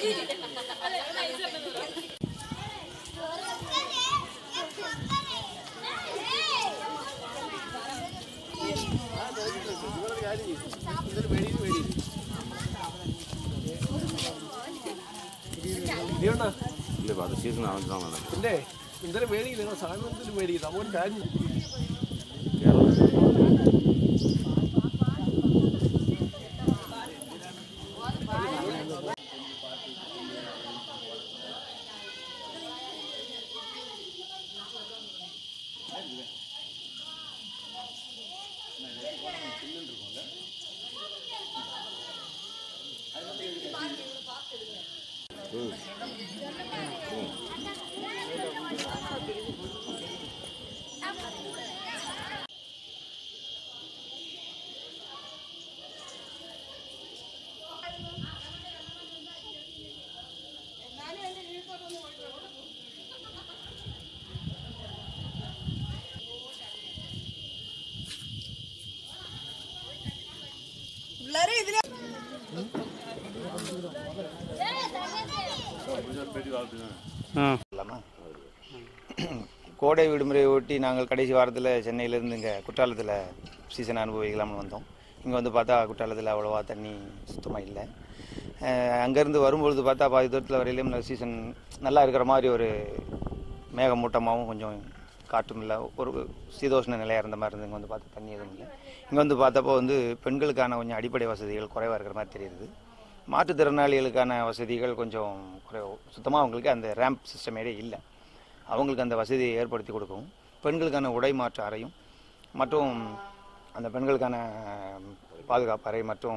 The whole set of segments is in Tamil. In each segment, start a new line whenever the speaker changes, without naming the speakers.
இல்லைப்பா அது சீசன் ஆரம்பிச்சுதான்
இல்லை இந்த வேடிக்கை சாயந்தரத்தில் வேடிக்கை நம்ம ஒரு காரியம்
கோடை விடுமுறையை ஒட்டி நாங்கள் கடைசி வாரத்தில் சென்னையிலேருந்து இங்கே குற்றாலத்தில் சீசன் அனுபவிக்கலாம்னு வந்தோம். இங்கே வந்து பார்த்தா குற்றாலத்தில் அவ்வளோவா தண்ணி சுத்தமாக இல்லை. அங்கேருந்து வரும்பொழுது பார்த்தா பாதி தூரத்தில் வரையிலும் சீசன் நல்லா இருக்கிற மாதிரி ஒரு மேகமூட்டமாகவும் கொஞ்சம் காற்றும் இல்லை, ஒரு சீதோஷ்ண நிலையாக இருந்த மாதிரி இருந்து இங்கே வந்து பார்த்தா தண்ணி எதுவும் இல்லை. இங்கே வந்து பார்த்தப்போ வந்து பெண்களுக்கான கொஞ்சம் அடிப்படை வசதிகள் குறைவாக இருக்கிற மாதிரி தெரியுது. மாற்றுத்திறனாளிகளுக்கான வசதிகள் கொஞ்சம் குறைவு, சுத்தமாக அவங்களுக்கு அந்த ரேம்ப் சிஸ்டமேடே இல்லை. அவங்களுக்கு அந்த வசதியை ஏற்படுத்தி கொடுக்கவும், பெண்களுக்கான உடை மாற்று அறையும் மற்றும் அந்த பெண்களுக்கான பாதுகாப்பு அறை மற்றும்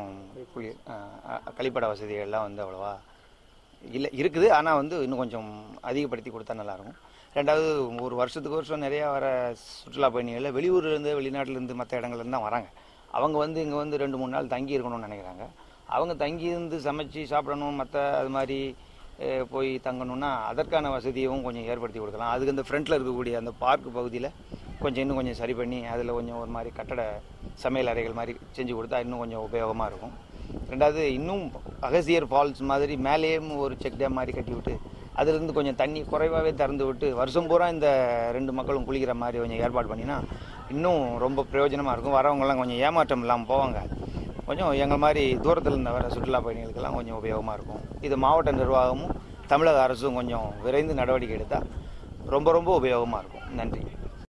கழிப்பட வசதிகள்லாம் வந்து அவ்வளோவா இல்லை, இருக்குது. ஆனால் வந்து இன்னும் கொஞ்சம் அதிகப்படுத்தி கொடுத்தா நல்லாயிருக்கும். ரெண்டாவது, ஒரு வருஷத்துக்கு வருஷம் நிறையா வர சுற்றுலா பயணிகளில் வெளியூர்லேருந்து வெளிநாட்டிலேருந்து மற்ற இடங்கள்லேருந்து தான் வராங்க. அவங்க வந்து இங்கே வந்து 2-3 நாள் தங்கி இருக்கணும்னு நினைக்கிறாங்க. அவங்க தங்கியிருந்து சமைச்சு சாப்பிடணும், மற்ற அது மாதிரி போய் தங்கணும்னா அதற்கான வசதியும் கொஞ்சம் ஏற்படுத்தி கொடுக்கலாம். அதுக்கு அந்த ஃப்ரண்ட்டில் இருக்கக்கூடிய அந்த பார்க் பகுதியில் இன்னும் கொஞ்சம் சரி பண்ணி அதில் கொஞ்சம் ஒரு மாதிரி கட்டட சமையல் அறைகள் மாதிரி செஞ்சு கொடுத்தா இன்னும் கொஞ்சம் உபயோகமாக இருக்கும். ரெண்டாவது, இன்னும் அகசியர் ஃபால்ஸ் மாதிரி மேலேயும் ஒரு செக் டேம் மாதிரி கட்டி விட்டு அதிலிருந்து கொஞ்சம் தண்ணி குறைவாகவே திறந்து விட்டு வருஷம் பூரா இந்த 2 மக்களும் குளிக்கிற மாதிரி கொஞ்சம் ஏற்பாடு பண்ணினா இன்னும் ரொம்ப பிரயோஜனமாக இருக்கும். வரவங்கெல்லாம் கொஞ்சம் ஏமாற்றம் இல்லாமல் போவாங்க. கொஞ்சம் எங்கள் மாதிரி தூரத்தில் இருந்த வர சுற்றுலா பயணிகளுக்கெல்லாம் கொஞ்சம் உபயோகமாக இருக்கும். இது மாவட்ட நிர்வாகமும் தமிழக அரசும் கொஞ்சம் விரைந்து நடவடிக்கை எடுத்தால் ரொம்ப ரொம்ப உபயோகமாக இருக்கும். நன்றி.